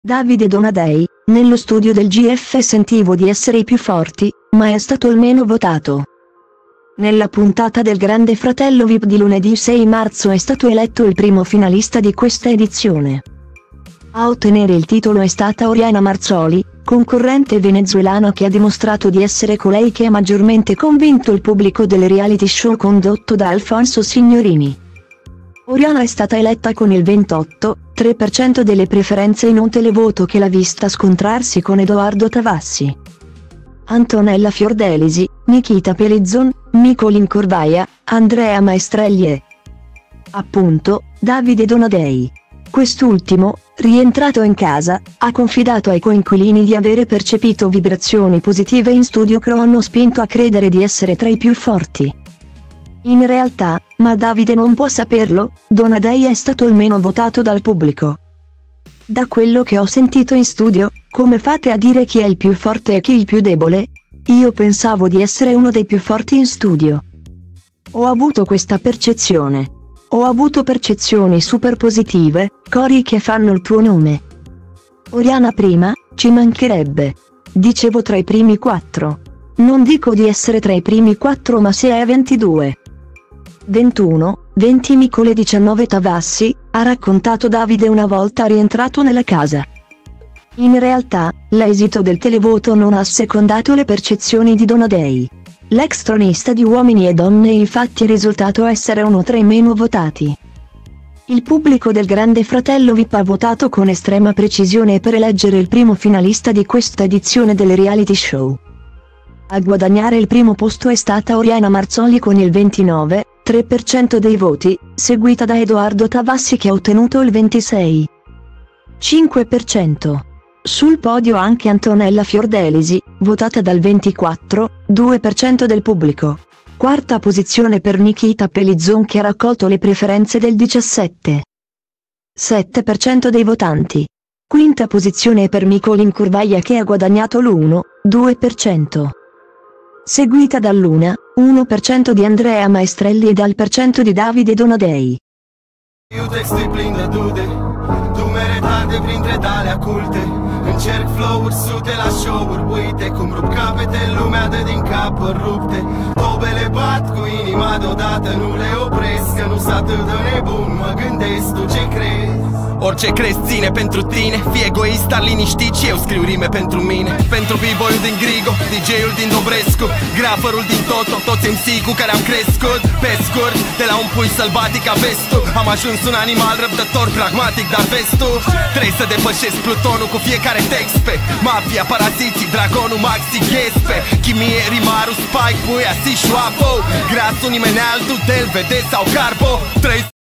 Davide Donadei: nello studio del GF sentivo di essere i più forti, ma è stato il meno votato. Nella puntata del Grande Fratello VIP di lunedì 6 marzo è stato eletto il primo finalista di questa edizione. A ottenere il titolo è stata Oriana Marzoli, concorrente venezuelana che ha dimostrato di essere colei che ha maggiormente convinto il pubblico del reality show condotto da Alfonso Signorini. Oriana è stata eletta con il 28,3% delle preferenze in un televoto che l'ha vista scontrarsi con Edoardo Tavassi, Antonella Fiordelisi, Nikita Pelizzon, Nicolin Corvaia, Andrea Maestrelli e, appunto, Davide Donadei. Quest'ultimo, rientrato in casa, ha confidato ai coinquilini di avere percepito vibrazioni positive in studio che lo hanno spinto a credere di essere tra i più forti. In realtà, ma Davide non può saperlo, Donadei è stato il meno votato dal pubblico. Da quello che ho sentito in studio, come fate a dire chi è il più forte e chi il più debole? Io pensavo di essere uno dei più forti in studio. Ho avuto questa percezione. Ho avuto percezioni super positive, cori che fanno il tuo nome. Oriana prima, ci mancherebbe. Dicevo tra i primi 4. Non dico di essere tra i primi 4 ma se è 22. 21, 20 Micole 19 Tavassi, ha raccontato Davide una volta rientrato nella casa. In realtà, l'esito del televoto non ha assecondato le percezioni di Donadei. L'ex tronista di Uomini e Donne infatti è risultato essere uno tra i meno votati. Il pubblico del Grande Fratello VIP ha votato con estrema precisione per eleggere il primo finalista di questa edizione del reality show. A guadagnare il primo posto è stata Oriana Marzoli con il 29,3% dei voti, seguita da Edoardo Tavassi che ha ottenuto il 26,5%. Sul podio anche Antonella Fiordelisi, votata dal 24,2% del pubblico. Quarta posizione per Nikita Pelizzon che ha raccolto le preferenze del 17,7% dei votanti. Quinta posizione per Nicolin Corvaia che ha guadagnato l'1,2%. Seguita dall'1% di Andrea Maestrelli e dal % di Davide Donadei. Încerc flow-uri sute la show-uri, uite cum rup capete, lumea dă din capări rupte. Tobele bat cu inima deodată, nu le opresc, că nu s atât de nebun, mă gândesc, tu ce crezi? Orice crezi ține pentru tine, fii egoist, dar liniștit și eu scriu rime pentru mine. Pentru b-boy-ul din Grigo, DJ-ul din Dobrescu, graferul din Toto, toți MC cu care am crescut. Pe scurt, de la un pui sălbatic ca vestul, am ajuns un animal răbdător, pragmatic, dar vestul trebuie să depășesc plutonul cu fiecare text pe mafia, paraziții, dragonul, maxi, ghespe chimie, rimarul, spike, puia, si, șoapo grasul, nimeni altul, del, vede sau carbo.